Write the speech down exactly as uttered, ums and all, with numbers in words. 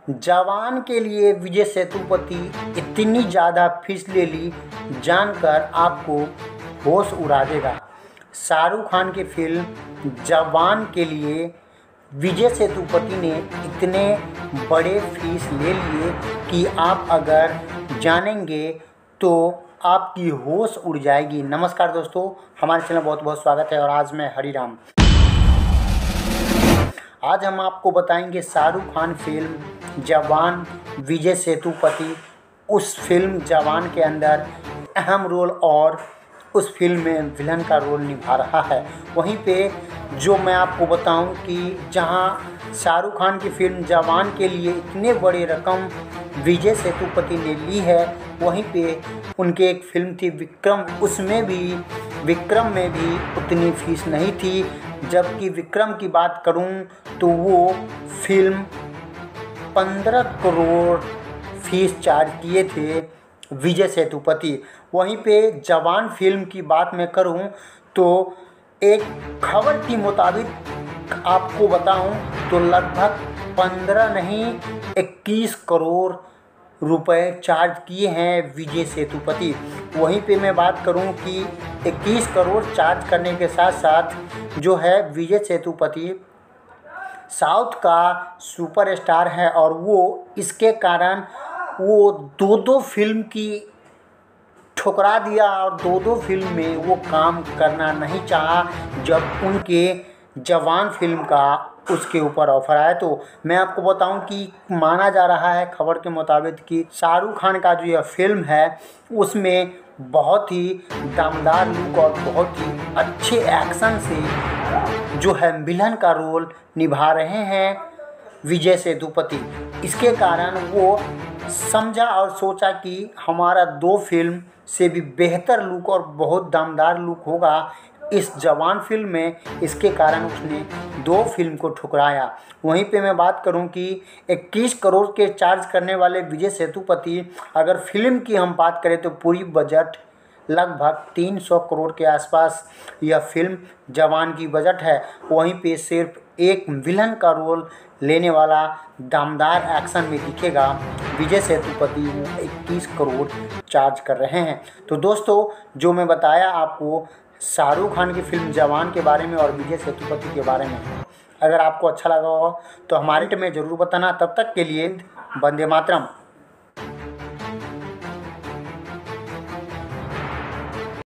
जवान के लिए विजय सेतुपति इतनी ज़्यादा फीस ले ली, जानकर आपको होश उड़ा देगा। शाहरुख खान की फिल्म जवान के लिए विजय सेतुपति ने इतने बड़े फीस ले लिए कि आप अगर जानेंगे तो आपकी होश उड़ जाएगी। नमस्कार दोस्तों, हमारे चैनल बहुत बहुत स्वागत है और आज मैं हरिराम। आज हम आपको बताएंगे शाहरुख खान फिल्म जवान विजय सेतुपति उस फिल्म जवान के अंदर अहम रोल और उस फिल्म में विलन का रोल निभा रहा है। वहीं पे जो मैं आपको बताऊं कि जहां शाहरुख खान की फिल्म जवान के लिए इतने बड़े रकम विजय सेतुपति ने ली है, वहीं पे उनके एक फिल्म थी विक्रम, उसमें भी विक्रम में भी उतनी फीस नहीं थी। जबकि विक्रम की बात करूं तो वो फिल्म पंद्रह करोड़ फीस चार्ज किए थे विजय सेतुपति। वहीं पे जवान फिल्म की बात मैं करूं तो एक खबर के मुताबिक आपको बताऊं तो लगभग पंद्रह नहीं इक्कीस करोड़ रुपए चार्ज किए हैं विजय सेतुपति। वहीं पे मैं बात करूं कि इक्कीस करोड़ चार्ज करने के साथ साथ जो है विजय सेतुपति साउथ का सुपरस्टार है और वो इसके कारण वो दो दो फिल्म की ठुकरा दिया और दो दो फिल्म में वो काम करना नहीं चाहा। जब उनके जवान फिल्म का उसके ऊपर ऑफर आया तो मैं आपको बताऊं कि माना जा रहा है खबर के मुताबिक कि शाहरुख खान का जो यह फिल्म है उसमें बहुत ही दमदार लुक और बहुत ही अच्छे एक्शन से जो है विलन का रोल निभा रहे हैं विजय सेतुपति। इसके कारण वो समझा और सोचा कि हमारा दो फिल्म से भी बेहतर लुक और बहुत दमदार लुक होगा इस जवान फिल्म में। इसके कारण उसने दो फिल्म को ठुकराया। वहीं पे मैं बात करूं कि इक्कीस करोड़ के चार्ज करने वाले विजय सेतुपति, अगर फिल्म की हम बात करें तो पूरी बजट लगभग तीन सौ करोड़ के आसपास यह फिल्म जवान की बजट है। वहीं पे सिर्फ एक विलन का रोल लेने वाला दमदार एक्शन में दिखेगा विजय सेतुपति इक्कीस करोड़ चार्ज कर रहे हैं। तो दोस्तों, जो मैं बताया आपको शाहरुख खान की फिल्म जवान के बारे में और विजय सेतुपति के बारे में, अगर आपको अच्छा लगा हो तो हमारे टीम में ज़रूर बताना। तब तक के लिए वंदे मातरम।